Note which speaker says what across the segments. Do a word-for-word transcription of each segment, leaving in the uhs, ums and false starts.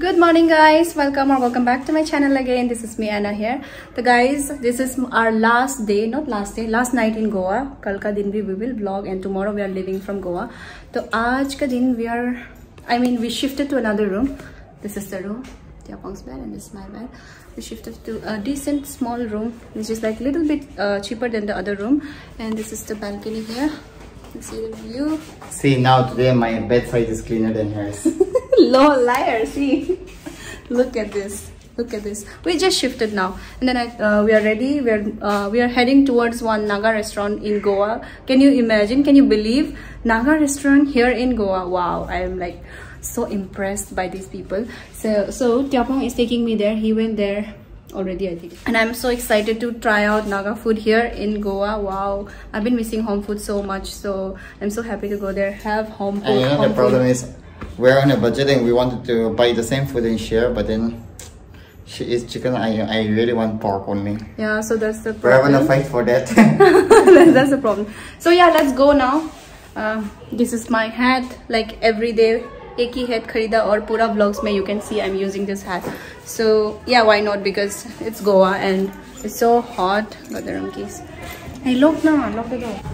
Speaker 1: Good morning guys, welcome or welcome back to my channel again. This is me Anna here. So guys, this is our last day, not last day, last night in Goa. कल का दिन भी we will vlog and tomorrow we are leaving from Goa. तो आज का दिन we are, I mean we shifted to another room. This is the room, Tiapong's bed and this is my bed. We shifted to a decent small room which is like a little bit uh, cheaper than the other room. And this is the balcony here. Let's see the view.
Speaker 2: See, now today my bedside is cleaner than hers.
Speaker 1: Low liar, see. Look at this. Look at this. We just shifted now, and then I, uh, we are ready. We are uh, we are heading towards one Naga restaurant in Goa. Can you imagine? Can you believe Naga restaurant here in Goa? Wow, I am like so impressed by these people. So so Tiapong is taking me there. He went there already, I think, and I'm so excited to try out Naga food here in Goa. Wow, I've been missing home food so much, so I'm so happy to go there, have home food.
Speaker 2: And you know
Speaker 1: home
Speaker 2: the problem
Speaker 1: food.
Speaker 2: is we're on a budgeting. We wanted to buy the same food and share, but then she eats chicken. I I really want pork only.
Speaker 1: Yeah, so that's the
Speaker 2: We're
Speaker 1: problem.
Speaker 2: gonna fight for that.
Speaker 1: that's, that's the problem. So yeah, let's go now. Uh, this is my hat. Like every day, एक ही hat खरीदा और पूरा vlogs में you can see I'm using this hat. So yeah, why not? Because it's Goa and it's so hot. Got the wrong keys. Hey, lock now, lock the door.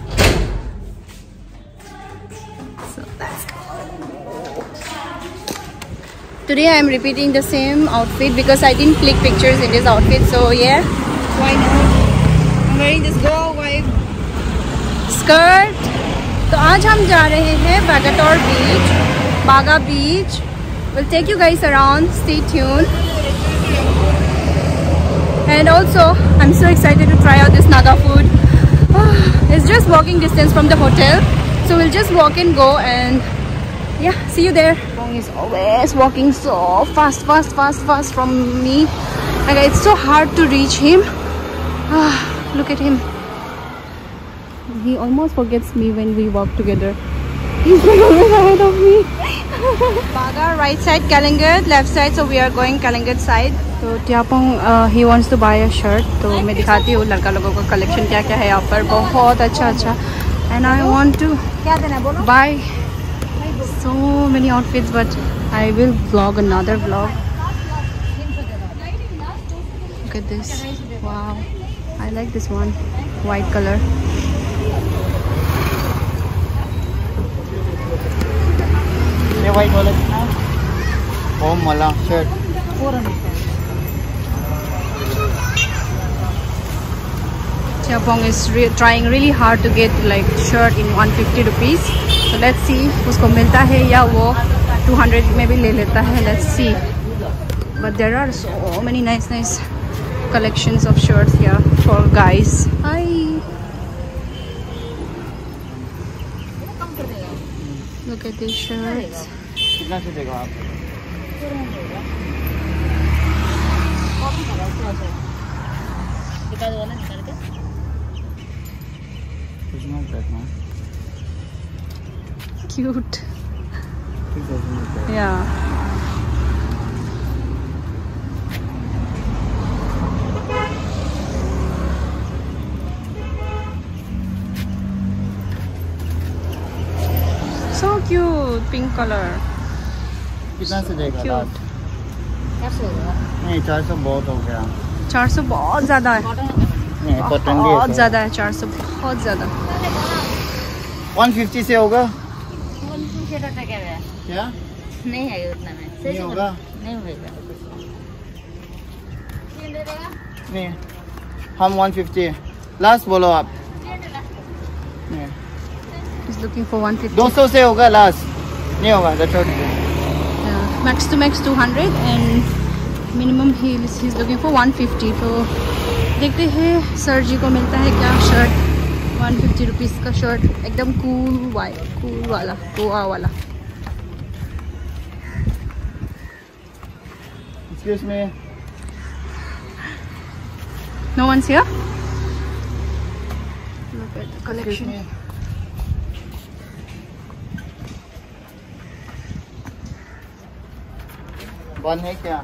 Speaker 1: So let's go. Today I am repeating the same outfit because I didn't click pictures in this outfit. So yeah, why not? I'm wearing this Goa vibe skirt. तो आज हम जा रहे हैं Bagator Beach, Baga Beach. We'll take you guys around. Stay tuned. And also, I'm so excited to try out this Naga food. It's just walking distance from the hotel, so we'll just walk and go and yeah, see you there. He's always walking so fast, fast, fast, fast from me. Like it's so hard to reach him. Ah, look at him. He almost forgets me when we walk together. He's like always ahead of me. Baga right side, Kalingat left side. So we are going Kalingat side. So Tiapong uh, he wants to buy a shirt. तो मैं दिखाती हूँ लड़का लोगों का collection क्या क्या है यहाँ पर. बहुत अच्छा अच्छा. And I want to buy so many outfits, but I will vlog another vlog. Look at this. Wow, I like this one, white color.
Speaker 2: Yeah, white wallet now. Oh, mala shirt.
Speaker 1: Tiapong is re trying really hard to get like shirt in one hundred fifty rupees. So let's see उसको मिलता है या वो two hundred में भी ले लेता है. Let's see. But there are so many nice nice collections of shirts here for guys. Hi. Look at these shirts.
Speaker 2: कितना से देगा आप? Cute. Yeah. So cute, pink color. कितना से देगा?
Speaker 1: Cute.
Speaker 2: नहीं, चार सौ बहुत हो गया.
Speaker 1: चार सौ बहुत ज़्यादा है.
Speaker 2: नहीं, कॉटन भी
Speaker 1: बहुत ज़्यादा है. चार सौ बहुत ज़्यादा.
Speaker 2: one fifty से होगा? क्या?
Speaker 3: नहीं है उतना में.
Speaker 2: नहीं होगा?
Speaker 3: नहीं होगा.
Speaker 2: नहीं, हम one fifty. लास्ट बोलो आप. नहीं.
Speaker 1: He's looking for one fifty.
Speaker 2: दो सौ से होगा लास्ट. नहीं होगा. That's all.
Speaker 1: Yeah. Max to max two hundred and minimum he is he's looking for one fifty. तो देखते हैं सर जी को मिलता है क्या शर्ट. one fifty rupees का शर्ट एकदम कूल वाइट कूल वाला गोवा वाला.
Speaker 2: Excuse me.
Speaker 1: No one's here. Look at the collection.
Speaker 2: One है क्या?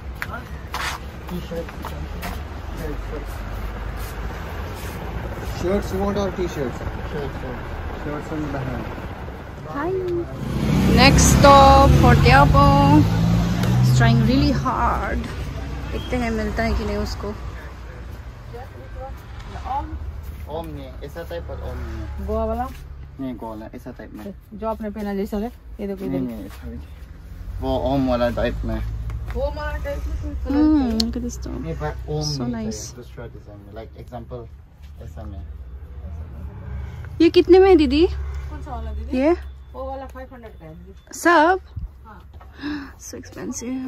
Speaker 2: Shirts you want or t-shirts? Shirts. Shirts on the hand.
Speaker 1: Hi. Next stop for Tiapong. trying really hard. देखते हैं मिलता है कि नहीं उसको.
Speaker 2: ओम नहीं, ऐसा टाइप पर ओम नहीं.
Speaker 4: गोवा वाला?
Speaker 2: नहीं गोवा, ऐसा टाइप में.
Speaker 4: जो आपने पहना जैसा है, ये देखो
Speaker 2: नहीं नहीं सॉरी. वो ओम वाला टाइप में.
Speaker 4: वो वाला टाइप में.
Speaker 1: Hmm, look at this top.
Speaker 2: नहीं पर ओम
Speaker 1: So
Speaker 2: नहीं
Speaker 1: nice.
Speaker 2: चाहिए, दूसरा डिजाइन में. लाइक एग्जांपल ऐसा में.
Speaker 1: ये कितने में है दीदी?
Speaker 4: कौन सा वाला दीदी?
Speaker 1: ये
Speaker 4: वो वाला पाँच सौ का है दीदी.
Speaker 1: सब?
Speaker 4: हाँ.
Speaker 1: So expensive.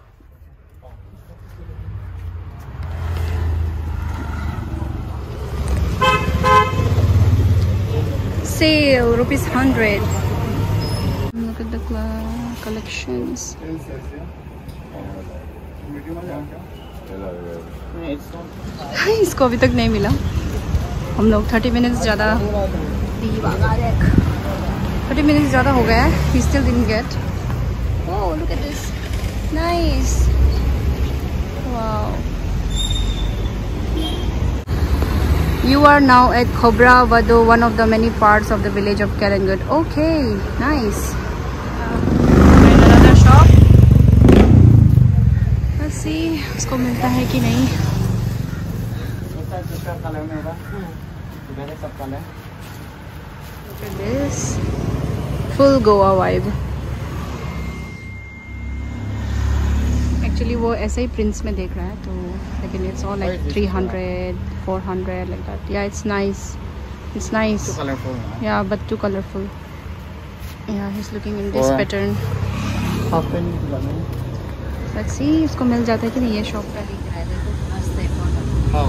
Speaker 1: Sale rupees hundred. Look at the collections. इसको अभी तक नहीं मिला. हम लोग थर्टी मिनट्स ज़्यादा थर्टी मिनट्स ज़्यादा हो गया है. He still didn't get. Oh, look at this. Nice. Wow. You are now at Khobra Wado, one of the many parts of the village of Karangut. Okay, nice. Uh, another shop. Let's see, इसको मिलता है कि नहीं. Look at this. Full Goa vibe. Actually वो ऐसे ही prints में देख रहा है तो लेकिन it's all like three hundred, four hundred like that. Yeah, it's nice. It's nice.
Speaker 2: Too colorful.
Speaker 1: Yeah, but too colorful. Yeah, he's looking in this
Speaker 2: Or-
Speaker 1: pattern.
Speaker 2: Happen लगे.
Speaker 1: Let's see इसको मिल जाता है कि नहीं ये शॉप पे.
Speaker 2: How?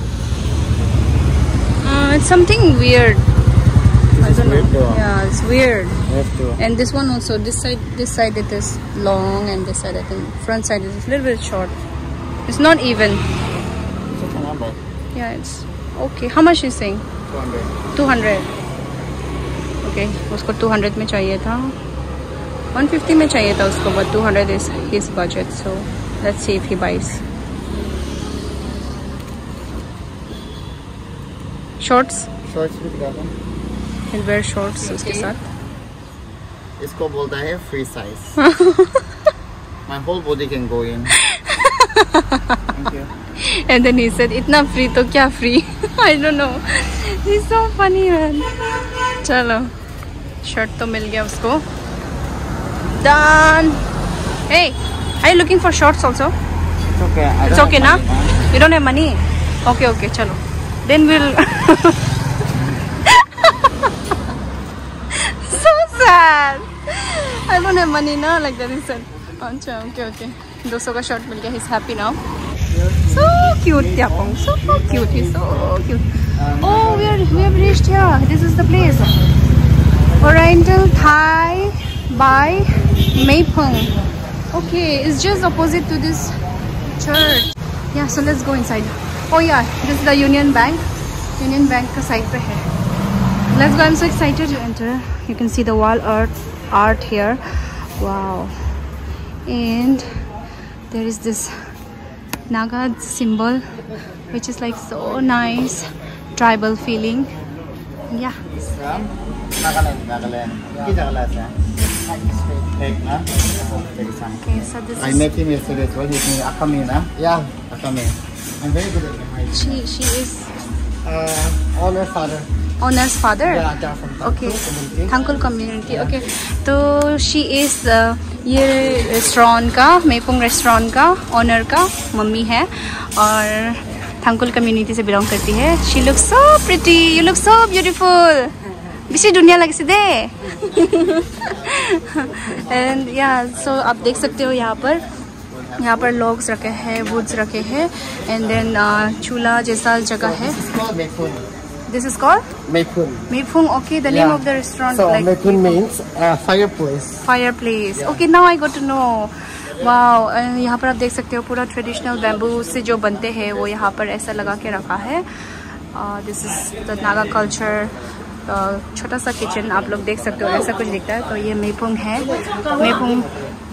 Speaker 1: Uh, it's something weird. I
Speaker 2: This is
Speaker 1: don't know.
Speaker 2: weird, bro.
Speaker 1: Yeah, it's weird.
Speaker 2: You have to.
Speaker 1: And this one also, this side, this side it is long, and this side I think front side is a little bit short. It's not even.
Speaker 2: It's okay now, but
Speaker 1: Yeah, it's okay. How much is saying?
Speaker 2: two hundred.
Speaker 1: two hundred. Okay, उसको two hundred में चाहिए था. one fifty में चाहिए था उसको, but two hundred is his budget. So let's see if he buys. Shorts.
Speaker 2: Shorts भी दिखा दो.
Speaker 1: He'll wear shorts उसके साथ.
Speaker 2: इसको बोलता है free size. My whole body can go in. Thank you.
Speaker 1: And then he said, "इतना free तो क्या free?" I don't know. He's so funny man. चलो, शर्ट तो मिल गया उसको. Done. Hey, are you looking for shorts also?
Speaker 2: It's okay. I
Speaker 1: It's
Speaker 2: don't
Speaker 1: okay
Speaker 2: have
Speaker 1: ना?
Speaker 2: money, huh?
Speaker 1: You don't have money? Okay, okay, चलो. Then we'll. So sad. I don't have money now, like that he said. अच्छा, okay, okay. two hundred का shirt मिल गया. He's happy now. So cute, Tyapong. So cute. He's so cute. Oh, we are we have reached here. This is the place. Oriental Thai by Meipung. Okay, it's just opposite to this church. Yeah, so let's go inside. Oh yeah, this is the Union Bank. Union Bank का side पे है. Let's go. I'm so excited to enter. You can see the wall art art here. Wow. And there is this Naga symbol, which is like so nice, tribal feeling. Yeah.
Speaker 2: Nagaland, Nagaland. Hindi Nagaland, ha? Heck, ha? Very fun.
Speaker 1: Okay, so this
Speaker 2: I
Speaker 1: is
Speaker 2: met him yesterday as well. He's named Akame, na? Yeah, Akame. I'm very good at him.
Speaker 1: she. She is
Speaker 2: Uh, honor father.
Speaker 1: owner's father.
Speaker 2: Yeah, they're from
Speaker 1: Okay.
Speaker 2: community.
Speaker 1: Thankul community. Okay. तो she is uh, ये restaurant का मेपुंग restaurant का owner का mummy है और थंकुल community से belong करती है. She looks so pretty. You look so beautiful. किसी दुनिया लग सी दे. And yeah, so आप देख सकते हो यहाँ पर यहाँ पर logs रखे हैं, woods रखे हैं, and then uh, चूल्हा जैसा जगह है.
Speaker 2: It's called Meipun.
Speaker 1: This is called
Speaker 2: Meipun.
Speaker 1: Meipung. Okay, the name
Speaker 2: Yeah.
Speaker 1: of the restaurant.
Speaker 2: So
Speaker 1: like
Speaker 2: Meipun means uh, fireplace.
Speaker 1: fireplace. Okay, now I got to know. Wow, and यहाँ पर आप देख सकते हो पूरा ट्रेडिशनल बैम्बू से जो बनते हैं वो यहाँ पर ऐसा लगा के रखा है. This is the Naga culture. छोटा सा किचन आप लोग देख सकते हो ऐसा कुछ दिखता है. तो ये मेपुंग है. मेपुंग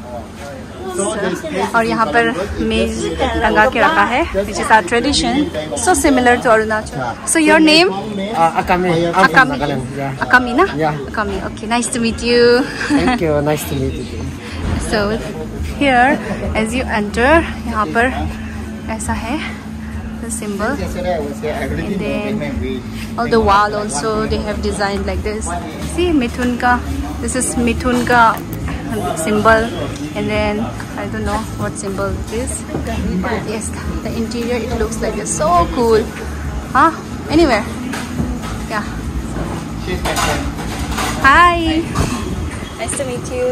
Speaker 1: और यहाँ पर मेज लगा के रखा है, which is our tradition, so similar to Arunachal. So your name?
Speaker 2: Uh, Akame. I'm from
Speaker 1: Akami.
Speaker 2: Nagaland. Yeah.
Speaker 1: Akami na?
Speaker 2: Yeah.
Speaker 1: Akami. Okay, nice to meet you.
Speaker 2: Thank you. Nice to meet you.
Speaker 1: So here as you enter, यहाँ पर ऐसा है the symbol.
Speaker 2: Yesterday I was here. I really
Speaker 1: And
Speaker 2: didn't
Speaker 1: then
Speaker 2: know my way.
Speaker 1: all the wall also they have designed like this. See Mithun ka, this is Mithun ka symbol, and then I don't know what symbol it is, but yes, the interior it looks like this. So cool, huh? Anywhere, yeah.
Speaker 2: She's my friend.
Speaker 1: Hi, nice to meet you.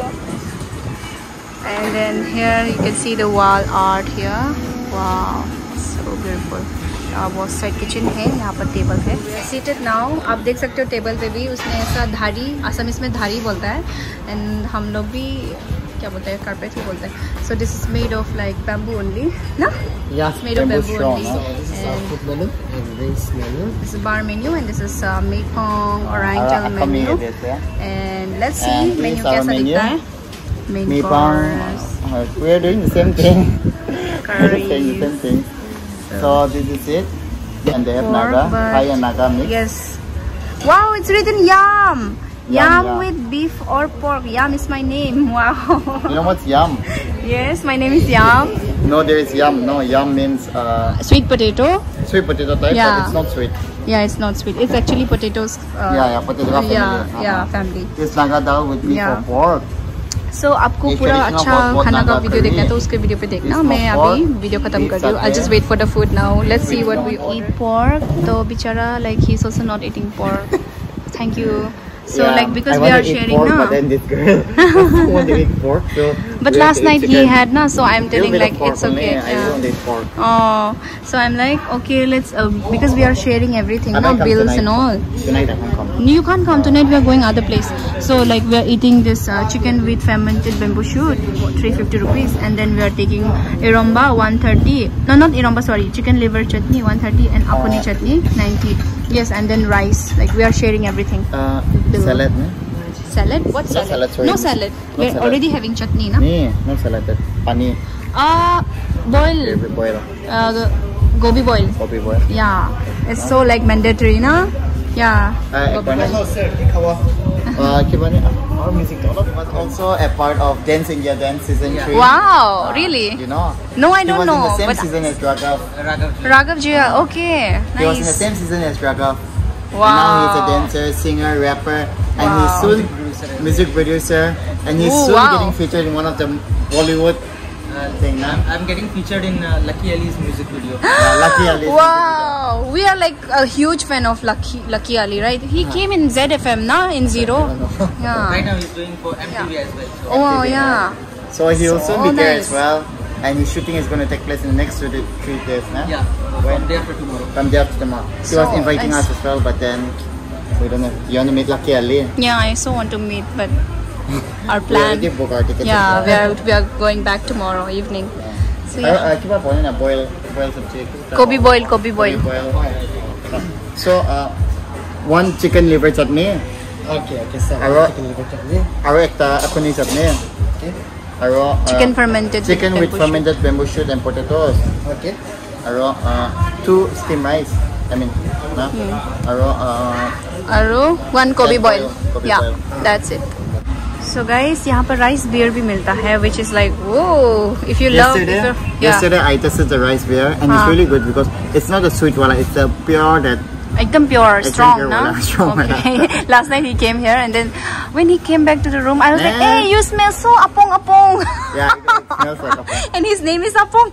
Speaker 1: And then here you can see the wall art here. Wow, so beautiful. यहाँ बहुत side kitchen है, यहाँ पर table है. Seated now, आप देख सकते हो टेबल पे भी उसने ऐसा धारी, असम इसमें धारी बोलता है, एंड हम लोग भी क्या बोलते हैं, कारपेट ही बोलते हैं. So this is made of like bamboo only, ना?
Speaker 2: Yeah,
Speaker 1: It's made of
Speaker 2: bamboo
Speaker 1: bamboo
Speaker 2: straw,
Speaker 1: only.
Speaker 2: no?
Speaker 5: This is our food menu and this menu.
Speaker 1: This is bar menu and this is uh, Mekong Oriental
Speaker 2: Ara-
Speaker 1: menu.
Speaker 2: Akami is there.
Speaker 1: And let's see
Speaker 2: And
Speaker 1: menu
Speaker 2: this is our
Speaker 1: कैसा
Speaker 2: menu.
Speaker 1: दिखता है. Main
Speaker 2: Me
Speaker 1: course,
Speaker 2: uh, we are doing the same thing. We're
Speaker 1: curry.
Speaker 2: saying the same thing. So this is it. And they have
Speaker 1: Pork,
Speaker 2: Naga,
Speaker 1: but-
Speaker 2: Thai and Naga mix.
Speaker 1: Yes. Wow, it's written yam.
Speaker 2: Yam,
Speaker 1: Yam
Speaker 2: yeah.
Speaker 1: with beef or pork. Yam is my name. Wow.
Speaker 2: You know what's yam?
Speaker 1: Yes, my name is Yam.
Speaker 2: No, there is yam. No, yam means uh,
Speaker 1: Sweet potato.
Speaker 2: sweet potato type,
Speaker 1: Yeah.
Speaker 2: but it's not sweet.
Speaker 1: Yeah, it's not sweet. It's actually potatoes. Uh,
Speaker 2: Yeah, yeah, potato family.
Speaker 1: Yeah,
Speaker 2: Uh-huh.
Speaker 1: yeah, family.
Speaker 2: This Naga dal with beef
Speaker 1: Yeah.
Speaker 2: or pork.
Speaker 1: So आपको
Speaker 2: ये
Speaker 1: पूरा
Speaker 2: traditional
Speaker 1: अच्छा
Speaker 2: बहुत- बहुत
Speaker 1: खाना का
Speaker 2: Naga
Speaker 1: video
Speaker 2: curry
Speaker 1: देखना है
Speaker 2: है।
Speaker 1: तो उसके वीडियो पे देखना.
Speaker 2: It's
Speaker 1: मैं
Speaker 2: not
Speaker 1: अभी
Speaker 2: pork,
Speaker 1: वीडियो खत्म
Speaker 2: beef
Speaker 1: कर रही हूँ. I'll
Speaker 2: satay.
Speaker 1: just wait for the food now. Let's see what we
Speaker 2: Beef
Speaker 1: eat. Pork. तो बेचारा like he's also not eating pork. Thank you. So
Speaker 2: Yeah,
Speaker 1: like because
Speaker 2: I
Speaker 1: we
Speaker 2: want
Speaker 1: are
Speaker 2: to eat
Speaker 1: sharing
Speaker 2: pork,
Speaker 1: na.
Speaker 2: but then this girl doesn't want to eat pork, so
Speaker 1: But
Speaker 2: we have
Speaker 1: last
Speaker 2: to eat
Speaker 1: night he
Speaker 2: chicken.
Speaker 1: had na, so I'm
Speaker 2: Little
Speaker 1: telling
Speaker 2: bit of
Speaker 1: like
Speaker 2: pork
Speaker 1: it's
Speaker 2: only,
Speaker 1: okay.
Speaker 2: I
Speaker 1: Yeah.
Speaker 2: don't eat pork.
Speaker 1: Oh, so I'm like okay, let's uh, because we are sharing everything,
Speaker 2: I
Speaker 1: no
Speaker 2: might come
Speaker 1: bills
Speaker 2: tonight.
Speaker 1: and all.
Speaker 2: Tonight I can come.
Speaker 1: You can't come tonight. We are going other place. So like we are eating this uh, chicken with fermented bamboo shoot, three fifty rupees, and then we are taking iromba one thirty. No, not iromba. Sorry, chicken liver chutney one thirty and apuni
Speaker 2: Oh.
Speaker 1: chutney ninety. Yes, and then rice. Like we are sharing everything.
Speaker 2: Uh,
Speaker 1: Bill.
Speaker 2: salad, ne?
Speaker 1: Salad? What
Speaker 2: No
Speaker 1: salad?
Speaker 2: salad, sorry.
Speaker 1: No salad.
Speaker 2: No
Speaker 1: We're
Speaker 2: salad.
Speaker 1: already having chutney, na?
Speaker 2: Nee, no salad. That paneer,
Speaker 1: Uh, boil.
Speaker 2: baby boil,
Speaker 1: Uh, gobi boil.
Speaker 2: gobi boil.
Speaker 1: Yeah, it's so like mandatory, na? Yeah.
Speaker 2: Uh,
Speaker 1: Gobi
Speaker 2: Ekwana.
Speaker 1: boil.
Speaker 2: Uh, Kibani, our music but also a part of Dance India Dance season three.
Speaker 1: Wow, really?
Speaker 2: You know?
Speaker 1: No, I
Speaker 2: He
Speaker 1: don't
Speaker 2: was
Speaker 1: know.
Speaker 2: in the same
Speaker 1: But
Speaker 2: season as Raghav.
Speaker 1: Raghav Jia, okay,
Speaker 2: He was in the
Speaker 1: nice.
Speaker 2: same season as Raghav.
Speaker 1: Wow.
Speaker 2: And now he's a dancer, singer, rapper, and
Speaker 1: Wow.
Speaker 2: he's soon music producer, and he's
Speaker 1: Ooh,
Speaker 2: soon
Speaker 1: wow.
Speaker 2: getting featured in one of the Bollywood uh, thing. Nah?
Speaker 5: I'm getting featured in uh, Lucky Ali's music video.
Speaker 2: Uh, Lucky Ali.
Speaker 1: Wow, we are like a huge fan of Lucky Lucky Ali, right? He came in Z F M, na? In Zero.
Speaker 5: Right
Speaker 1: Yeah.
Speaker 5: now he's doing for M T V as well. So
Speaker 1: Oh yeah.
Speaker 2: So he will
Speaker 1: So
Speaker 2: soon be there
Speaker 1: nice.
Speaker 2: as well, and his shooting is going to take place in the next three, three days. Nah?
Speaker 5: yeah,
Speaker 2: When?
Speaker 5: from there for tomorrow.
Speaker 2: From day after tomorrow. He
Speaker 1: So,
Speaker 2: was inviting
Speaker 1: nice.
Speaker 2: us as well, but then we don't know. You want to meet Lucky Ali?
Speaker 1: Yeah, I so want to meet, but our
Speaker 2: We
Speaker 1: plan.
Speaker 2: already booked our tickets.
Speaker 1: Yeah,
Speaker 2: as
Speaker 1: we
Speaker 2: well.
Speaker 1: are we are going back tomorrow evening. So
Speaker 2: Uh,
Speaker 1: yeah.
Speaker 2: uh, keep up on it, boil, boil some chicken.
Speaker 1: Kobe boil, Kobe boil.
Speaker 2: So, uh, one chicken liver chutney,
Speaker 5: Okay, okay, so
Speaker 2: Aro-
Speaker 5: chicken liver chutney.
Speaker 2: aro ekta apuni chutney,
Speaker 5: Okay,
Speaker 2: aro uh,
Speaker 1: Chicken fermented.
Speaker 2: chicken with
Speaker 1: bamboo shoot.
Speaker 2: fermented bamboo shoot and potatoes,
Speaker 5: okay.
Speaker 2: aro uh, two steamed rice. I mean, na? Aro uh,
Speaker 1: Aru, one Kobe
Speaker 2: Egg
Speaker 1: boil.
Speaker 2: boil, Kobe
Speaker 1: Yeah,
Speaker 2: boil.
Speaker 1: that's it. So guys, यहाँ पर rice beer भी मिलता है, which is like whoa. If you love, if
Speaker 2: yesterday,
Speaker 1: you're, yeah,
Speaker 2: yesterday I tasted the rice beer and
Speaker 1: Huh.
Speaker 2: it's really good because it's not a sweet one, it's a pure that.
Speaker 1: एकदम pure,
Speaker 2: एकदम
Speaker 1: strong,
Speaker 2: pure
Speaker 1: na?
Speaker 2: वाला, strong
Speaker 1: Okay. Last night he came here, and then when he came back to the room, I was like,
Speaker 2: Eh.
Speaker 1: hey, you smell so apong apong.
Speaker 2: Yeah, it, it smells like apong.
Speaker 1: And his name is Apong.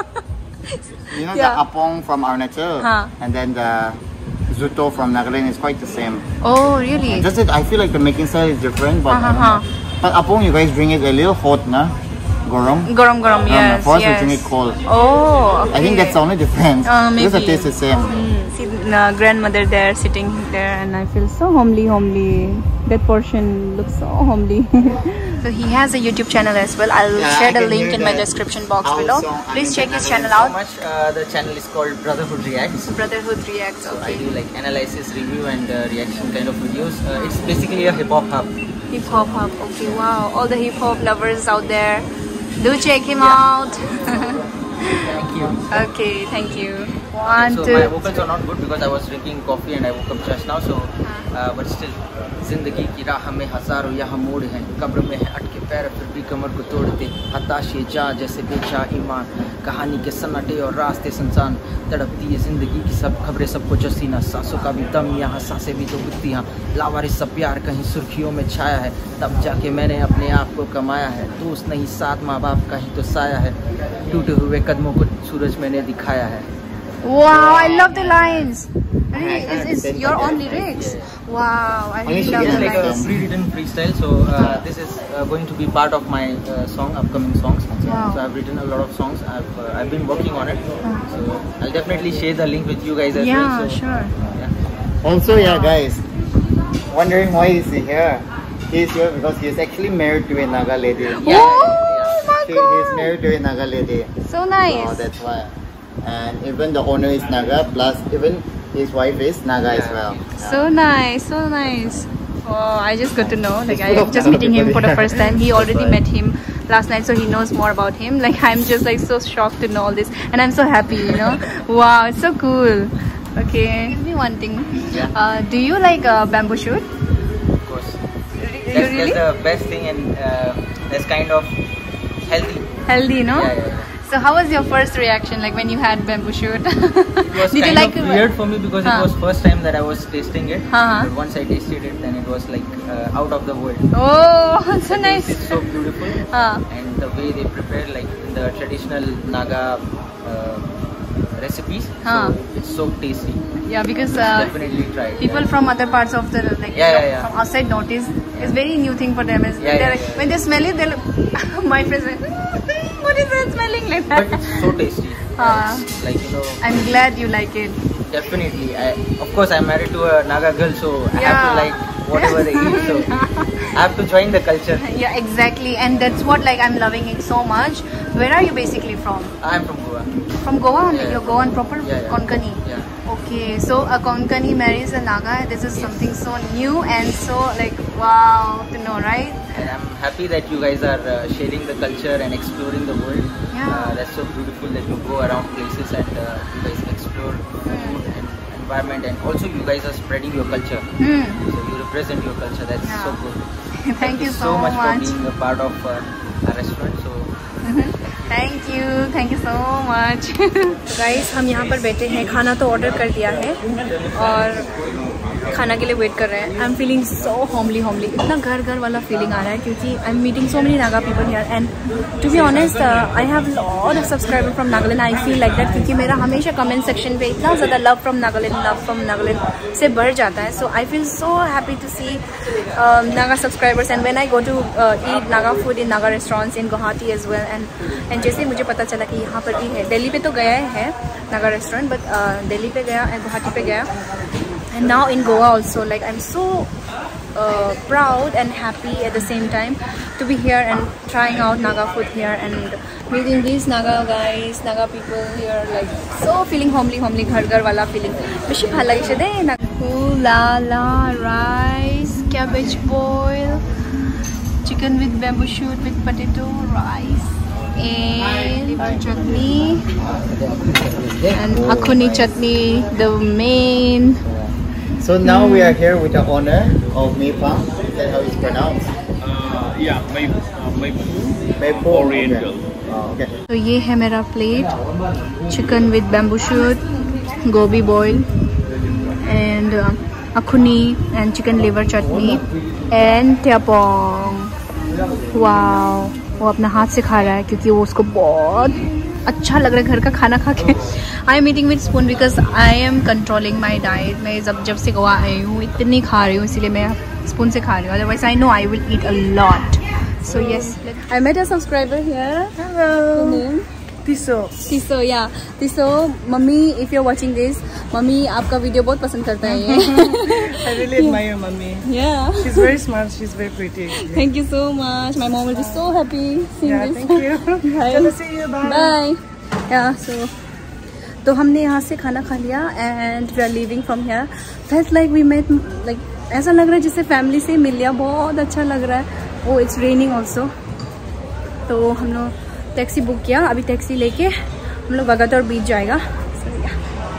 Speaker 2: You know
Speaker 1: Yeah.
Speaker 2: the apong from Arunachal,
Speaker 1: Huh.
Speaker 2: and then the Zuto from Nagaland is quite the same.
Speaker 1: Oh, really?
Speaker 2: Just that I feel like the making style is different, but I don't
Speaker 1: Uh-huh.
Speaker 2: know. But apong, you guys drink it a little hot, na? Gorom.
Speaker 1: Gorom gorom, yes,
Speaker 2: for us,
Speaker 1: yes.
Speaker 2: we drink it cold.
Speaker 1: Oh, okay.
Speaker 2: I think that's the only difference.
Speaker 1: Uh,
Speaker 2: Because the
Speaker 1: maybe.
Speaker 2: taste is the same.
Speaker 1: Mm, see the grandmother there sitting there, and I feel so homely, homely. That portion looks so homely. So he has a YouTube channel as well. I'll
Speaker 2: Yeah,
Speaker 1: share
Speaker 2: I
Speaker 1: the
Speaker 2: can
Speaker 1: link
Speaker 2: hear
Speaker 1: in my
Speaker 2: that.
Speaker 1: description box
Speaker 2: Also,
Speaker 1: below.
Speaker 2: I
Speaker 1: Please
Speaker 2: mean,
Speaker 1: check
Speaker 2: I
Speaker 1: his
Speaker 2: mean,
Speaker 1: channel
Speaker 5: So
Speaker 1: out.
Speaker 5: much. Uh, the channel is called Brotherhood Reacts.
Speaker 1: Brotherhood Reacts.
Speaker 5: So I
Speaker 1: Okay.
Speaker 5: do like analysis, review, and uh, reaction kind of videos. Uh, it's basically a hip hop hub.
Speaker 1: Hip hop hub. Okay, wow. All the hip hop lovers out there, do check him out.
Speaker 5: Thank you.
Speaker 1: Okay, thank you. One,
Speaker 5: so
Speaker 1: two,
Speaker 5: my vocals are not good because I was drinking coffee and I woke up just now. So, uh, but still, जिंदगी की राह में हजारों यहाँ मोड़ हैं, कब्र में है अटके पैर फिर भी कमर को तोड़ते, हताशे जा जैसे बेचा ईमान, कहानी के सन्नाटे और रास्ते सुनसान, तड़पती है जिंदगी की सब खबरें सबको जसीना, सांसों का भी दम यहाँ सांसें भी तो रुकती हैं, लावारिस सा प्यार कहीं सुर्खियों में छाया है, तब जाके मैंने अपने आप को कमाया है, दोस्त नहीं साथ माँ बाप का ही तो साया है, टूटे हुए कदमों को सूरज मैंने दिखाया है.
Speaker 1: Wow, I love the lines. Really, is is your own lyrics? Wow, I really love
Speaker 5: It's
Speaker 1: the
Speaker 5: like a
Speaker 1: lines.
Speaker 5: pre-written freestyle, so uh, this is uh, going to be part of my uh, song, upcoming songs.
Speaker 1: Wow.
Speaker 5: So I've written a lot of songs. I've uh, I've been working on it. So I'll definitely share the link with you guys as
Speaker 1: Yeah,
Speaker 5: well. So,
Speaker 1: sure.
Speaker 5: yeah.
Speaker 2: Also, yeah, guys, wondering why is he here? He's here because he's actually married to a Naga lady.
Speaker 5: Yeah,
Speaker 1: Oh my
Speaker 2: He, he's
Speaker 1: god,
Speaker 2: married to a Naga lady.
Speaker 1: so
Speaker 2: So
Speaker 1: nice.
Speaker 2: that's why. And even the owner is Naga, plus even his wife is Naga as well.
Speaker 1: So nice, so nice. Oh, I just got to know. Like
Speaker 2: It's full
Speaker 1: I'm
Speaker 2: of
Speaker 1: just meeting him for the
Speaker 2: people
Speaker 1: first time. He already met him last night, so he knows more about him. Like I'm just like so shocked to know all this, and I'm so happy. You know, wow, it's so cool. Okay, give me one thing.
Speaker 5: Yeah.
Speaker 1: Uh, do you like uh, bamboo shoot?
Speaker 5: Of course.
Speaker 1: You
Speaker 5: That's,
Speaker 1: really?
Speaker 5: that's the best thing, and uh, that's kind of healthy.
Speaker 1: Healthy, no?
Speaker 5: Yeah, yeah, yeah.
Speaker 1: So how was your first reaction, like when you had bamboo shoot?
Speaker 5: It was
Speaker 1: Did
Speaker 5: kind
Speaker 1: you like
Speaker 5: of
Speaker 1: it?
Speaker 5: weird for me because
Speaker 1: Huh.
Speaker 5: it was first time that I was tasting it.
Speaker 1: Uh-huh.
Speaker 5: But once I tasted it, then it was like uh, out of the world.
Speaker 1: Oh, so
Speaker 5: The
Speaker 1: nice.
Speaker 5: taste is so beautiful,
Speaker 1: Huh.
Speaker 5: and the way they prepare, like in the traditional Naga uh, recipes,
Speaker 1: Huh.
Speaker 5: so it's so tasty.
Speaker 1: Yeah, because
Speaker 5: Uh,
Speaker 1: uh,
Speaker 5: definitely try it.
Speaker 1: people
Speaker 5: yeah.
Speaker 1: from other parts of the like
Speaker 5: Yeah,
Speaker 1: you know,
Speaker 5: yeah, yeah.
Speaker 1: from outside notice it's very new thing for them. Is
Speaker 5: Yeah,
Speaker 1: they're
Speaker 5: yeah,
Speaker 1: like,
Speaker 5: yeah.
Speaker 1: when they smell it, they're like, my friends like, what is that smelling like
Speaker 5: But
Speaker 1: that?
Speaker 5: it's so tasty.
Speaker 1: Ah.
Speaker 5: It's like you know,
Speaker 1: I'm glad you like it.
Speaker 5: definitely. I, of course, I'm married to a Naga girl, so I have
Speaker 1: Yeah.
Speaker 5: to like whatever they eat. So I have to join the culture.
Speaker 1: Yeah, exactly, and that's what like I'm loving it so much. Where are you basically from?
Speaker 5: I'm from Goa.
Speaker 1: From Goa? Like
Speaker 5: Yeah.
Speaker 1: you're Goan proper?
Speaker 5: Yeah, yeah.
Speaker 1: Konkani?
Speaker 5: Yeah.
Speaker 1: Okay, so a Konkani marries a Naga. This is something so new and so like wow to know, right?
Speaker 5: And I'm happy that you guys are uh, sharing the culture and exploring the world.
Speaker 1: Yeah.
Speaker 5: Uh, that's so beautiful that you go around places and uh, you guys explore food and environment, and also you guys are spreading your culture.
Speaker 1: Hmm.
Speaker 5: So you represent your culture. That's
Speaker 1: Yeah.
Speaker 5: so good.
Speaker 1: Thank you so
Speaker 5: much,
Speaker 1: much.
Speaker 5: for being a part of uh, our restaurant. So
Speaker 1: thank you thank you so much. Guys हम यहाँ पर बैठे हैं, खाना तो order कर दिया है और खाना के लिए वेट कर रहे हैं. I am feeling so homely homely, इतना घर घर वाला फीलिंग आ रहा है क्योंकि I am meeting so many Naga people here and to be honest I have lot of subscriber from Nagaland. I feel like that क्योंकि मेरा हमेशा कमेंट सेक्शन पे इतना ज़्यादा love from Nagaland love from Nagaland से बढ़ जाता है. So I feel so happy to see Naga subscribers and when I go to eat Naga food in Naga restaurants in Guwahati as well. And and जैसे मुझे पता चला कि यहाँ पर भी है, दिल्ली पे तो गया है नागा रेस्टोरेंट, बट दिल्ली पे गया एंड गुवाहाटी पे गया. And now in Goa also, like I'm so uh, proud and happy at the same time to be here and trying out Naga food here and meeting these Naga guys, Naga people here, like so feeling homely, homely, ghar ghar wala feeling. Bishi bhal lagi siya de. Ooh la la, rice, cabbage boil, chicken with bamboo shoot with potato, rice, and liver chutney, and akhuni chutney, the main.
Speaker 2: So now we are here with the owner of Maypang. Is that how it's pronounced?
Speaker 6: Uh, yeah, my uh, my
Speaker 2: Maypong.
Speaker 6: Oriental.
Speaker 2: Okay. Oh, okay.
Speaker 1: तो ये है मेरा plate, chicken with bamboo shoot, gobhi boil and akhuni and chicken liver chutney and tyapong. Wow, वो अपना हाथ से खा रहा है क्योंकि वो उसको बहुत अच्छा लग रहा है घर का खाना खा के. I am eating with spoon because I am controlling my diet. मैं जब जब से गोवा आई हूँ इतनी खा रही हूँ, इसीलिए मैं स्पून से खा रही हूँ. Otherwise I know I will eat a lot. So yes, I met a subscriber here. Hello. Your name?
Speaker 4: Tiso.
Speaker 1: Tiso, yeah. Tiso, mummy, if you're watching this, mummy, आपका वीडियो बहुत पसंद करता है ये.
Speaker 4: I really admire mommy.
Speaker 1: Yeah.
Speaker 4: She's very smart. She's very pretty.
Speaker 1: Thank you so much. My mom will be so happy seeing
Speaker 4: Yeah,
Speaker 1: this.
Speaker 4: thank you.
Speaker 1: Bye.
Speaker 4: Chalo, see you. Bye.
Speaker 1: Bye. Yeah. So, तो हमने यहाँ से खाना खा लिया and we are leaving from here. Felt like we met, like ऐसा लग रहा है जैसे फैमिली से मिल लिया. बहुत अच्छा लग रहा है. Oh, it's raining also. तो हम लोग टैक्सी बुक किया, अभी टैक्सी लेके हम लोग बगतौर बीच जाएगा. So, yeah.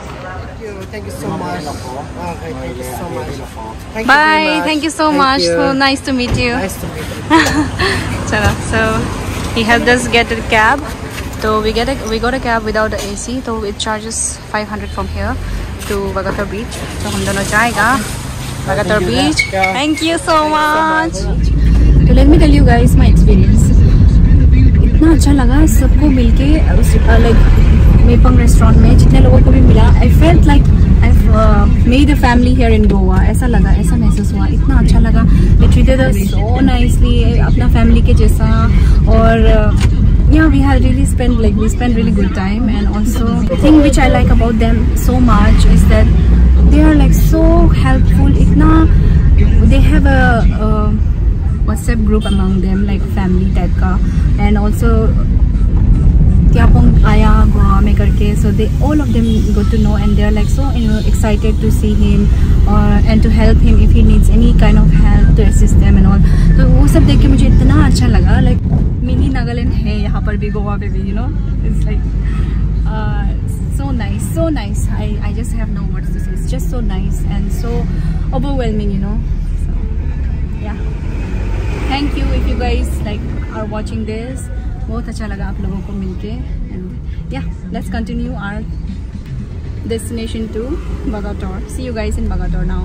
Speaker 7: thank you so much. Okay, thank you so much. Thank you
Speaker 1: Bye.
Speaker 7: very much.
Speaker 1: Thank you so
Speaker 7: Thank
Speaker 1: much.
Speaker 7: you.
Speaker 1: So nice to meet you.
Speaker 7: Nice to meet you.
Speaker 1: Chalo, so he helped us get a cab. So we get a we got a cab without the A C. So it charges five hundred from here to Vagator Beach. So हम दोनों जाएगा Vagator Beach. Thank you so much. So let me tell you guys my experience. इतना अच्छा लगा सबको मिलके उस like मेपंग restaurant में जितने लोगों को भी मिला. I felt like I've made a family here in Goa. ऐसा लगा, ऐसा महसूस हुआ. इतना अच्छा लगा. They treated us so nicely. अपना family के जैसा. और yeah, we had really spent like we spent really good time. And also the thing which I like about them so much is that they are like so helpful. Itna they have a, a WhatsApp group among them, like family type ka. And also Kyapong Aya Goa mein karke, so they all of them got to know, and they are like so, you know, excited to see him or and to help him if he needs any kind of help, to assist them and all. तो वो सब देख के मुझे इतना अच्छा लगा. Like mini Nagaland है यहाँ पर भी, गोवा पे भी, you know, it's like uh, so nice, so nice. I I just have no words to say. It's just so nice and so overwhelming, you know. So yeah, thank you if you guys like are watching this. बहुत अच्छा लगा आप लोगों को मिलके. And yeah, let's continue our destination to Vagator. See you guys in Vagator now.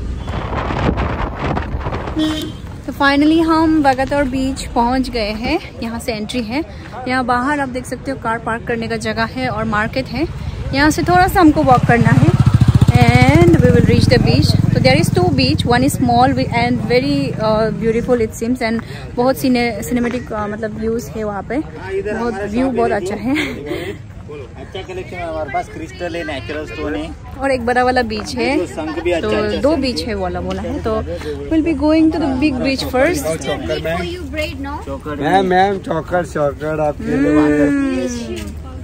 Speaker 1: तो finally हम Vagator beach पहुंच गए हैं. यहाँ से एंट्री है. यहाँ बाहर आप देख सकते हो कार पार्क करने का जगह है और मार्केट है. यहाँ से थोड़ा सा हमको वॉक करना है and we will reach the beach. So there is two beach. One is small and very uh, beautiful it seems, and बहुत cinematic uh, मतलब views है वहाँ पे. बहुत view बहुत अच्छा है.
Speaker 2: अच्छा कलेक्शन है हमारे पास. क्रिस्टल है, नेचुरल स्टोन है
Speaker 1: और एक बड़ा वाला बीच है. तो दो बीच है वाला बोला है. तो we'll be going to the big beach first.
Speaker 7: Ma'am ma'am choker choker आपके लिए.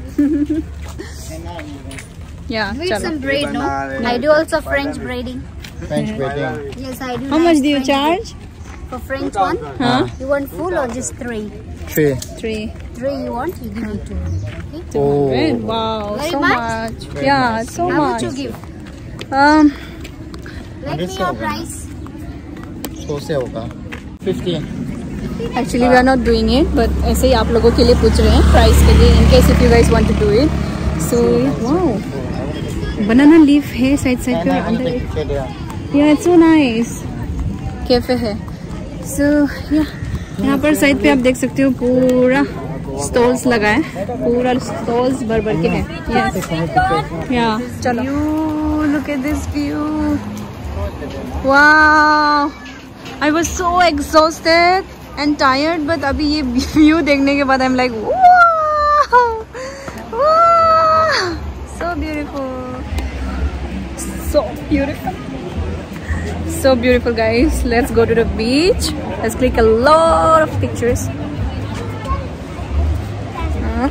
Speaker 1: Yeah,
Speaker 3: With
Speaker 1: chalo.
Speaker 3: some bread, no? I do also French braiding.
Speaker 2: French wedding.
Speaker 3: Yes, I do.
Speaker 1: How
Speaker 3: nice
Speaker 1: much do you
Speaker 3: French
Speaker 1: charge?
Speaker 3: braiding. For French one?
Speaker 1: Huh?
Speaker 3: You want full or just three?
Speaker 2: Three.
Speaker 1: Three.
Speaker 3: Three you want? You give me two. Okay?
Speaker 1: Oh. Wow,
Speaker 3: Very
Speaker 1: so
Speaker 3: much?
Speaker 1: much. Yeah, so
Speaker 3: How
Speaker 1: much.
Speaker 3: much you give?
Speaker 1: Um,
Speaker 3: Let me your price.
Speaker 2: सौ से होगा. Fifteen.
Speaker 1: actually we are not doing it, but ऐसे ही आप लोगों के लिए पूछ रहे हैं price के लिए, in case if you guys want to do it. So wow, banana leaf है साइड साइड पे अंदर. Yeah, it's so nice. Cafe है. So yeah, यहाँ पर साइड पे आप देख सकते हो पूरा स्टॉल्स लगा है. पूरा स्टॉल्स भर भर के है. Yes. Yeah. चलो. You look at this view. Wow. I was so exhausted and tired, but अभी ये view देखने के बाद I'm like wow, wow, so beautiful, so beautiful, so beautiful, guys. Let's go to the beach. Let's click a lot of pictures. Uh,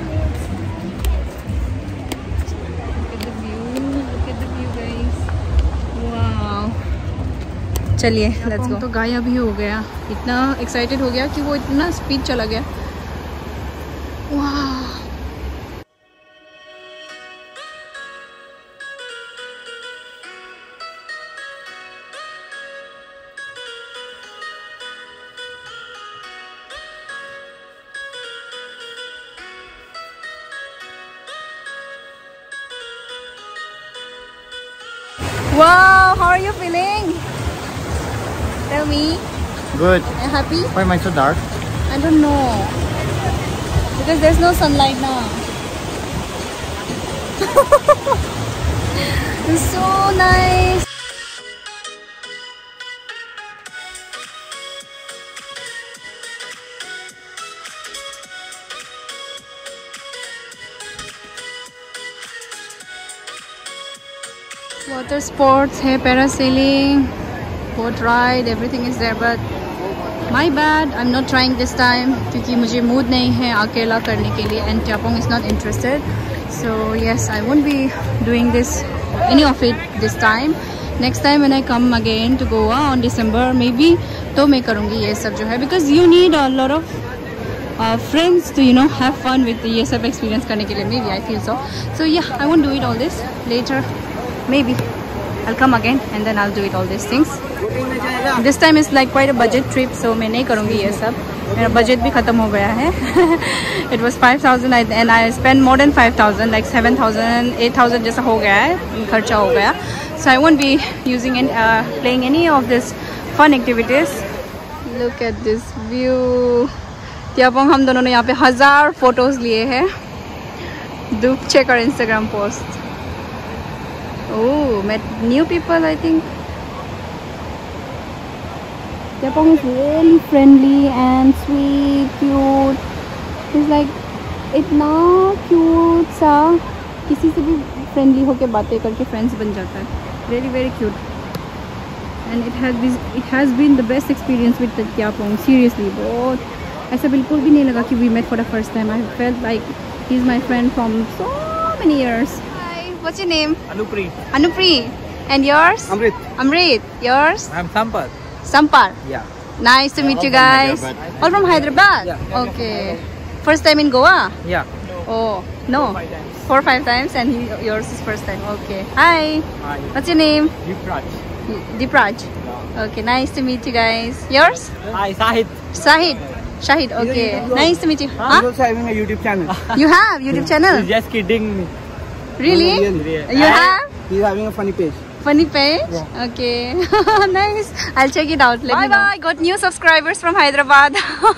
Speaker 1: look at the view. Look at the view, guys. Wow. चलिए let's go. तो गायब ही हो गया. इतना excited हो गया कि वो इतना स्पीड चला गया. वाह. Wow, how are you feeling? Tell me.
Speaker 2: Good.
Speaker 1: Are you happy?
Speaker 2: Why am I so dark?
Speaker 1: I don't know. Because there's no sunlight now. It's so nice. Water sports है, parasailing, boat ride, everything is there, but my bad, I'm not trying this time क्योंकि मुझे mood नहीं है अकेला करने के लिए, and Tyapong is not interested. So yes, I won't be doing this, any of it this time. Next time when I come again to Goa on December, maybe तो मैं करूँगी ये सब जो है, because you need a lot of uh, friends to, you know, have fun with ये सब experience करने के लिए. Maybe I feel so. So yeah, I won't do it all this later. maybe I'll come again and then I'll do it all these things. This time is like quite a budget trip, so मैं नहीं करूँगी ये सब. मेरा budget भी ख़त्म हो गया है. It was five thousand and I spent more than five thousand, like seven thousand, eight thousand जैसा हो गया है, खर्चा हो गया. So I won't be using and uh, playing any of this fun activities. Look at this view. त्यापोंग हम दोनों ने यहाँ पे हजार फोटोज लिए हैं. Do check our Instagram post. Oh, met new people, I think. Japong is really friendly and sweet, cute. He's like इतना cute सा, किसी से भी friendly होके बातें करके friends बन जाता है. Really very cute. And it has been it has been the best experience with the Japong. Seriously, बहुत ऐसा बिल्कुल भी नहीं लगा कि we met for the first time. I felt like he's my friend from so many years. Hi, what's your name?
Speaker 8: Anupri.
Speaker 1: Anupri. And yours?
Speaker 8: Amrit.
Speaker 1: Amrit. Yours?
Speaker 8: I'm Sampar.
Speaker 1: Sampar.
Speaker 8: Yeah.
Speaker 1: Nice to meet you guys. All from Hyderabad?
Speaker 8: Yeah.
Speaker 1: Okay. First time in Goa?
Speaker 8: Yeah.
Speaker 1: Oh, no.
Speaker 8: Four, five times.
Speaker 1: Four, five times and he, yours is first time. Okay. Hi.
Speaker 8: Hi.
Speaker 1: What's your name?
Speaker 8: Yukraj.
Speaker 1: Deepraj. Okay, nice to meet you guys. Yours?
Speaker 8: Hi, Sahid.
Speaker 1: Shahid. Shahid, okay. Nice to meet you.
Speaker 8: I'm
Speaker 1: Huh?
Speaker 8: also having a YouTube channel.
Speaker 1: You have YouTube channel?
Speaker 8: He's just kidding me.
Speaker 1: Really?
Speaker 8: No, really.
Speaker 1: You have?
Speaker 8: He's having a funny page.
Speaker 1: Funny page?
Speaker 8: Yeah.
Speaker 1: Okay. Nice. I'll check it out. Let bye me know. Bye. Got new subscribers from Hyderabad.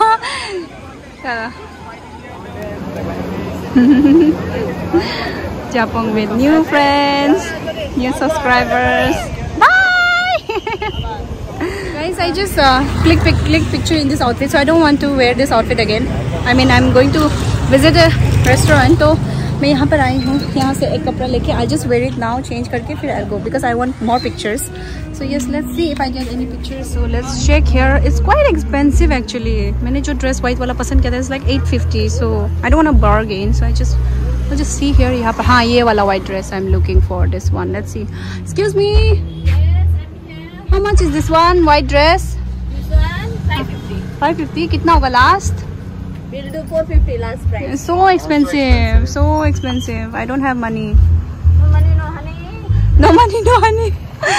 Speaker 1: Japong with new friends, new subscribers. Bye. Guys, I just uh, click pic click picture in this outfit, so I don't want to wear this outfit again. I mean, I'm going to visit a restaurant, so मैं यहाँ पर आई हूँ. यहाँ से एक कपड़ा लेके I just wear it now, change करके फिर I'll go because I want more pictures. So yes, let's see if I get any pictures. So let's check here. It's quite expensive actually. मैंने जो dress white वाला पसंद किया था, it's like eight fifty. So I don't want to bargain. So I just I'll just see here. यहाँ पर हाँ ये वाला white dress I'm looking for. This one. Let's see. Excuse me. How much is this one white dress?
Speaker 3: This one five fifty.
Speaker 1: five fifty. कितना होगा last?
Speaker 3: We'll do four fifty last price.
Speaker 1: It's so expensive. So expensive. I don't have money.
Speaker 3: No money, no honey.
Speaker 1: No money, no honey.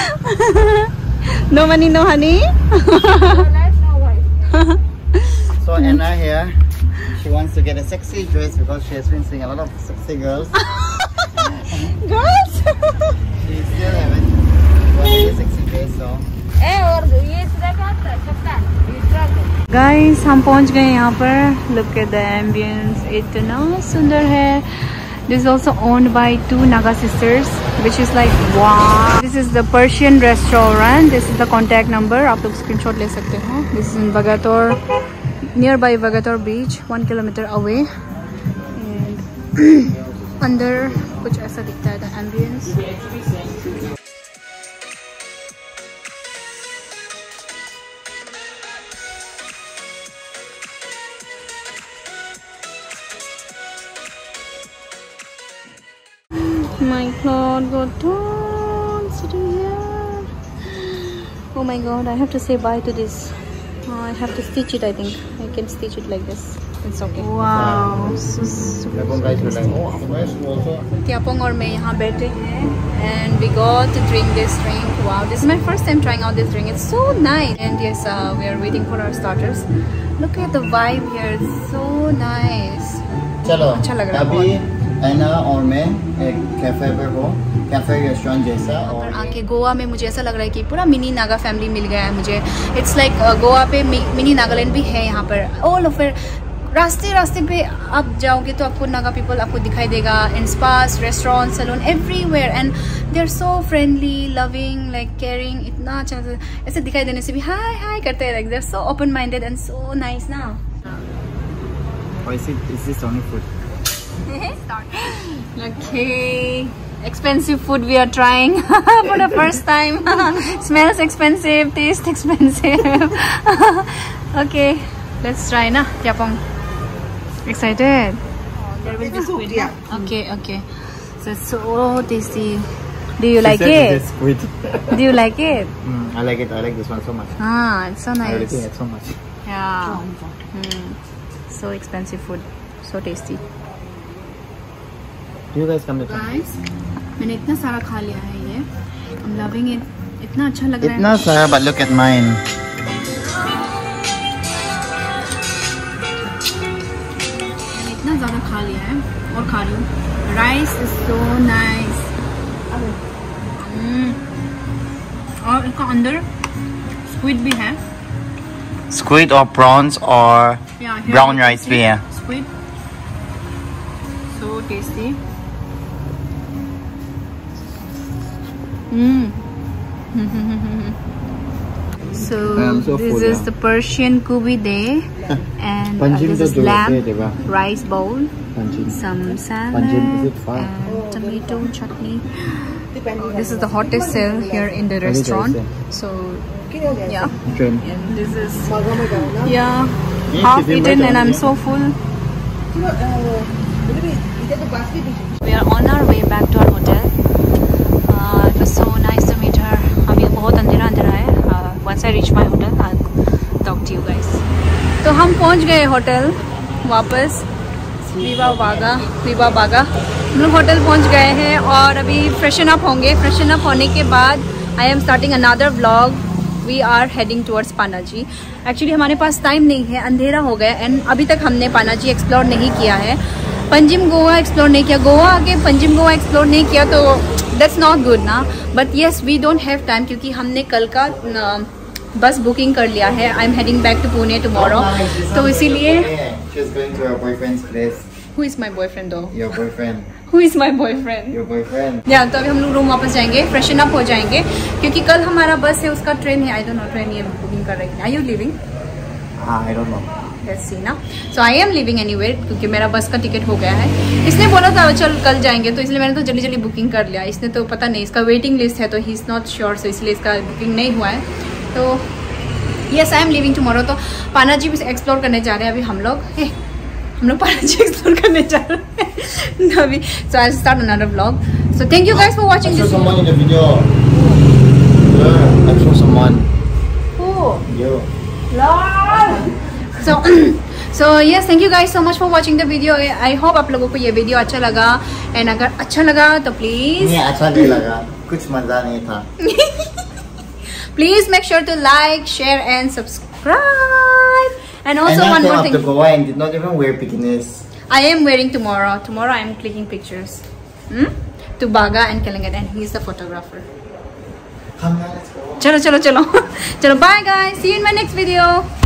Speaker 1: No money, no honey.
Speaker 3: No life, no wife.
Speaker 2: So Anna here, she wants to get a sexy dress because she has been seeing a lot of sexy girls.
Speaker 1: Girls?
Speaker 2: She still haven't got a sexy dress, so.
Speaker 3: Eh, और ये इतना क्या था? चप्पल.
Speaker 1: Guys, हम पहुंच गए यहाँ पर. Look at the ambience. इतना सुंदर है. This is also owned by two Naga sisters, which is like wow. This is the Persian restaurant. This is the contact number. आप लोग screenshot ले सकते हो. This is in Vagator, nearby Vagator Beach, one kilometer away. And अंदर कुछ ऐसा दिखता है the ambience. My God, got on sitting here. Oh my God, I have to say bye to this. Oh, I have to stitch it. I think I can stitch it like this. It's okay. Wow, so super. Tiapong और मैं यहाँ बैठे हैं, and we got to drink this drink. Wow, this is my first time trying out this drink. It's so nice. And yes, uh, we are waiting for our starters. Look at the vibe here. It's so nice.
Speaker 2: चलो.
Speaker 1: अच्छा लग रहा है.
Speaker 2: अभी ऐना और मैं एक cafe पे हो, कैफे रेस्टोरेंट जैसा. और
Speaker 1: आके गोवा में मुझे ऐसा लग रहा है कि पूरा मिनी नागा फैमिली मिल गया है मुझे. इट्स लाइक like, गोवा पे मिनी नागालैंड भी है यहाँ पर. ऑल ओवर रास्ते रास्ते पे आप जाओगे तो आपको नागा पीपल आपको दिखाई देगा. In spas, restaurant, salon, everywhere. And they are so friendly, loving, like caring. इतना अच्छा ऐसे दिखाई देने से भी हाय हाय करते हैं. Like they are so open minded and so nice ना.
Speaker 2: Is this only food?
Speaker 1: Okay, expensive food we are trying for the first time. Smells expensive, taste expensive. Okay, let's try na. Tiapong, excited? Oh, there will be squid. Yeah. Okay, okay. So it's so tasty. Do you like it?
Speaker 2: Squid.
Speaker 1: Do you like it?
Speaker 2: Mm, I like it. I like this one so much.
Speaker 1: Ah, it's so
Speaker 2: I really
Speaker 1: nice.
Speaker 2: think it's so much.
Speaker 1: Yeah. Mm. So expensive food, so tasty.
Speaker 2: Do you guys come with me?
Speaker 1: Guys, मैंने इतना सारा खा लिया है ये. I'm loving it. इतना अच्छा लग रहा है.
Speaker 2: इतना सारा, but look at mine.
Speaker 1: मैंने इतना ज़्यादा खा लिया है और खा रही हूँ. Rice is so nice. और इसका अंदर स्क्विड भी है.
Speaker 2: Squid or prawns or
Speaker 1: Yeah, here
Speaker 2: brown
Speaker 1: you can
Speaker 2: rice
Speaker 1: see
Speaker 2: भी है.
Speaker 1: Squid. So tasty. Mm. So,
Speaker 2: I'm so
Speaker 1: this
Speaker 2: full
Speaker 1: is
Speaker 2: now.
Speaker 1: the Persian kubi day, and uh,
Speaker 2: Panjim
Speaker 1: this
Speaker 2: to
Speaker 1: is
Speaker 2: do
Speaker 1: lamb
Speaker 2: okay, diba?
Speaker 1: rice bowl,
Speaker 2: Panjim.
Speaker 1: some salad,
Speaker 2: Panjim, is it far?
Speaker 1: and tomato chutney. This is the hottest sale here in the restaurant. So, yeah,
Speaker 2: Trim.
Speaker 1: and this is yeah half eaten, and I'm so full. We are on our way back to our hotel. Uh, it was so nice to meet her. अभी बहुत अंधेरा अंधेरा है. Uh, once I reach my hotel, I'll talk to you guys. तो हम पहुंच गए hotel वापस. विवा बागा विवा बागा हम लोग होटल पहुंच गए हैं और अभी फ्रेशन अप होंगे. फ्रेशन अप होने के बाद I am starting another vlog. We are heading towards Panaji. Actually हमारे पास टाइम नहीं है, अंधेरा हो गया एंड अभी तक हमने पानाजी एक्सप्लोर नहीं किया है. पंजिम गोवा एक्सप्लोर नहीं किया. गोवा आके पंजिम गोवा एक्सप्लोर नहीं किया तो दैट्स नॉट गुड ना. But yes we don't have time क्योंकि हमने कल का बस बुकिंग कर लिया है. I am heading back to Pune tomorrow. तो इसीलिए
Speaker 2: She's going to her boyfriend's place.
Speaker 1: Who is my boyfriend though?
Speaker 2: Your boyfriend.
Speaker 1: Who is my boyfriend?
Speaker 2: Your boyfriend.
Speaker 1: या तो अभी हम लोग रूम वापस जाएंगे, फ्रेशन अप हो जाएंगे क्योंकि कल हमारा बस है, उसका ट्रेन है. आई डोंट नो ट्रेन ये बुकिंग कर रही है. Are you leaving?
Speaker 2: Ah, I don't know.
Speaker 1: Let's see ना. So I am leaving anywhere क्योंकि मेरा बस का टिकट हो गया है. इसने बोला था चल कल जाएंगे तो इसलिए मैंने तो जल्दी जल्दी बुकिंग कर लिया. इसने तो पता नहीं, इसका वेटिंग लिस्ट है तो he is not sure, so इसलिए इसका बुकिंग नहीं हुआ है. तो yes I am leaving tomorrow. तो पानाजी भी एक्सप्लोर करने जा रहे हैं अभी हम लोग. hey, हम लोग पानाजी एक्सप्लोर करने जा रहे हैं अभी. So I start another vlog. So thank you guys for watching
Speaker 2: I saw
Speaker 1: this.
Speaker 2: someone in the video. Yeah, I saw someone. You.
Speaker 1: So, so yes, thank you guys so much for watching the video. I hope आप लोगों को ये video अच्छा लगा and अगर अच्छा लगा तो प्लीज
Speaker 2: नहीं अच्छा नहीं लगा, कुछ मजा नहीं था.
Speaker 1: please make sure to like, share and subscribe. And also
Speaker 2: and
Speaker 1: one more
Speaker 2: up
Speaker 1: thing.
Speaker 2: to Goa and did not even wear bikinis.
Speaker 1: I am wearing tomorrow. Tomorrow I am clicking pictures. Hmm? To Baga and Kalingat, and he is the photographer.
Speaker 2: Come on, let's go.
Speaker 1: चलो चलो चलो चलो. Bye guys. See you in my next video.